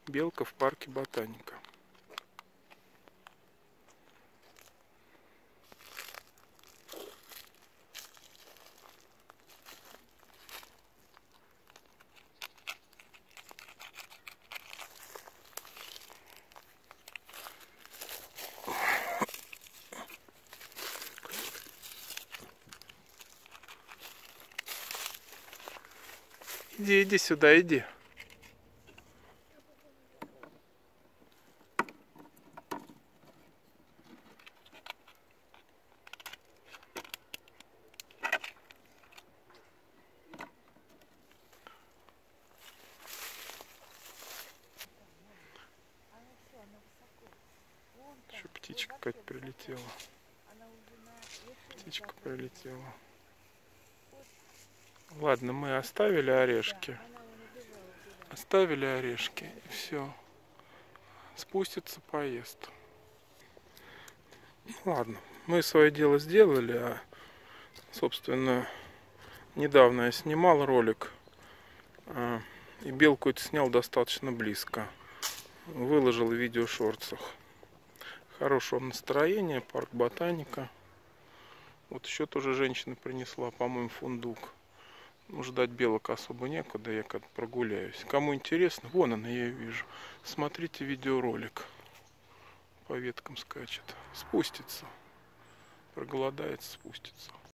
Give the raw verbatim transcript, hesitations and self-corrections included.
Белка в парке Ботаника. Иди, иди сюда, иди. Еще птичка какая-то прилетела. Птичка прилетела. Ладно, мы оставили орешки. Оставили орешки и все. Спустится, поест. Ладно, мы свое дело сделали, а собственно недавно я снимал ролик, а, и белку это снял достаточно близко. Выложил видео в шортсах. Хорошего настроения, парк Ботаника. Вот еще тоже женщина принесла, по-моему, фундук. Ну, ждать белок особо некуда, я как прогуляюсь. Кому интересно, вон она, я ее вижу. Смотрите видеоролик. По веткам скачет. Спустится. Проголодается, спустится.